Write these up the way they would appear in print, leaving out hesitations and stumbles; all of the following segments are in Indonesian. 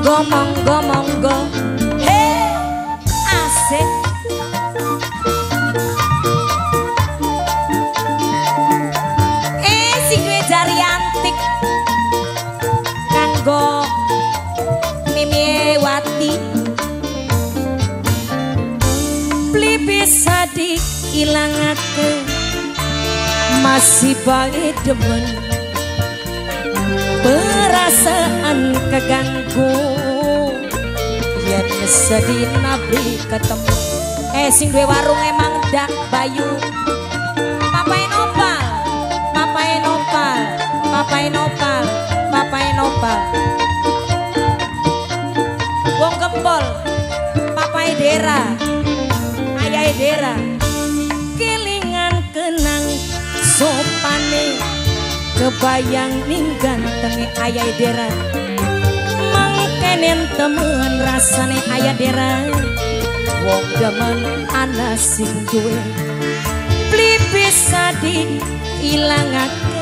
monggo monggo he asik sing duwe jari antik kanggo Mimi Wati beli bisa diilangake masih bae demen perasaan keganggu yen sedih nabi ketemu sing duwe warung emang dak bayu papai nopal papai nopal papai nopal papai nopal wong gempol papai dera ayah dera kelingan kenang sopane kebayang ning gantenge ayah dera mangkenen temen rasane ayah dera wong demen ana sing duwe beli bisa diilangake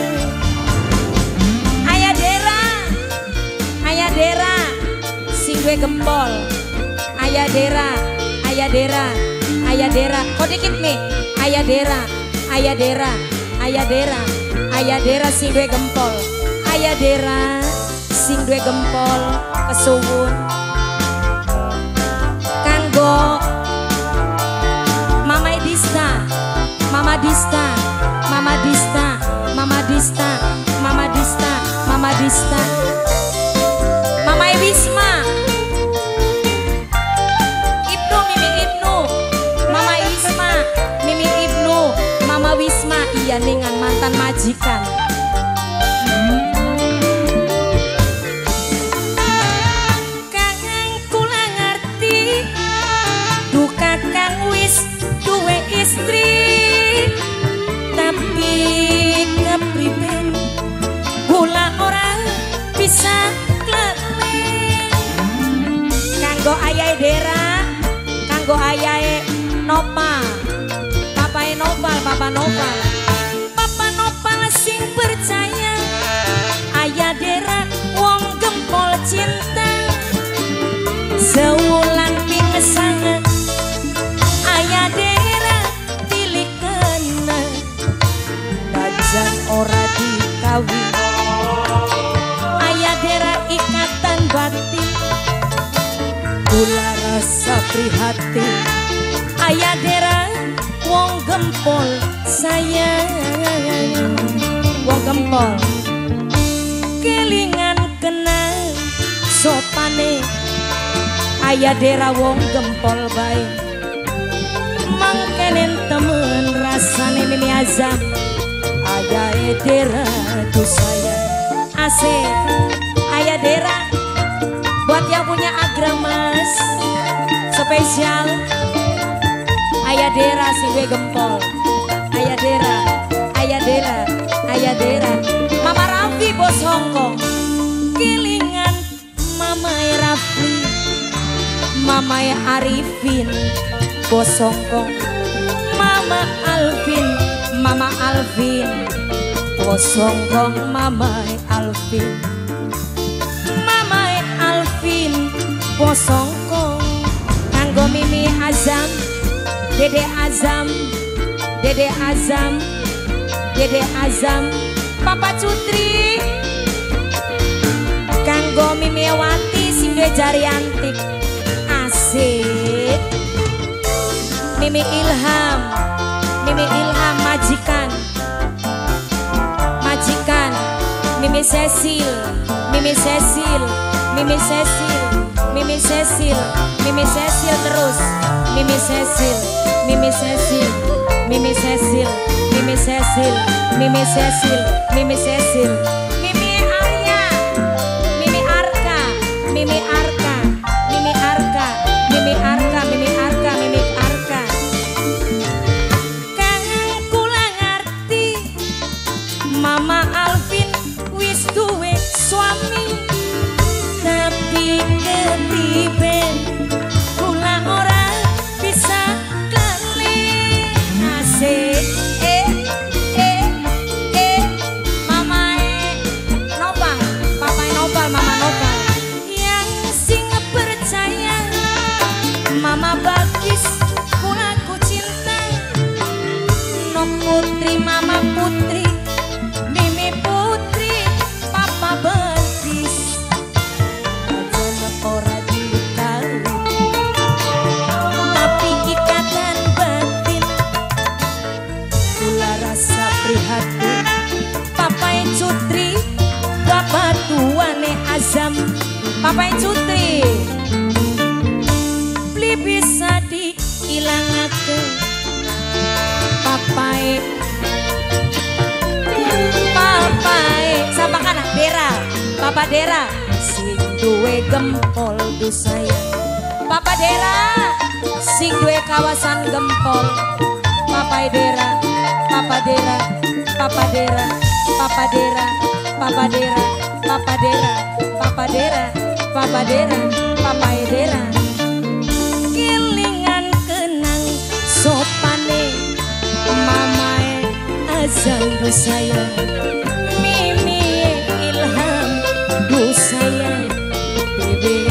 ayah dera sing duwe gempol ayah dera ayah dera ayah dera kok dikit nih ayah dera ayah dera ayah dera ayah dera sing duwe gempol ayah dera sing duwe gempol kesuwun kanggo Mama Dista Mama Dista Mama Dista Mama Dista Mama Dista Mama Dista Mama Wisma Ibnu Mimi Ibnu Mama Wisma Mimi Ibnu Mama Wisma iya ningan mantan majikan Kang kula ngerti duka kang wis duwe istri tapi kepriben kula ora bisa kanggo ayah dera kanggo ayah nopal papai nopal papa nopal papa nopal sing percaya ayah dera wong gempol cinta sewulan pingesangan ayah dera pilih kena najan ora dikawin ayah dera ikatan batin kula rasa prihatin ayah dera wong gempol sayang wong gempol kelingan kenal sopane ayah dera wong gempol bae mangkenen temen rasane Mimi Azam ayah dera tuh sayang asik ayah dera buat yang punya agramas spesial ayah dera si gue gempol ayah dera ayah dera ayah dera Mama Raffi bos Hongkong kelingan Mama Raffi Mama Arifin bos Hongkong Mama Alvin Mama Alvin bos Hongkong Mama Alvin posongkong kanggo Mimi Azam Dede Azam Dede Azam Dede Azam Papa Cutri kanggo Mimi Wati sing duwe jari antik asik Mimi Ilham majikan majikan Mimi Cecil Mimi Cecil Mimi Cecil Mimi Cecil Mimi Cecil terus Mimi Cecil Mimi Cecil Mimi Cecil Mimi Cecil Mimi Cecil Mimi Cecil Mimi Arya Mimi Arka Mimi Arka Mimi Arka Mimi Arka Mimi Arka Mimi Arka kang kula ngerti Mama Alvin wis duwe suami tapi kepriben kula ora bisa kelih asik Mama putri, mama putri, mimi putri, papa betis. Aja ora ditahu, tapi ikatan batin. Kula rasa prihatin, papai cutri, bapak tuane Azam, papai cutri. Beli bisa diilangaken, papai sama kana Dera, Papa Dera sing duwe gempol du saya. Papa Dera sing duwe kawasan gempol. Papa Dera, Papa Dera, Papa Dera, Papa Dera, Papa Dera, Papa Dera, Papa Dera, Papa Dera, Papa Dera. Kilingan kenang sopane mamae Azam du saya, mimi ilham du saya, bebe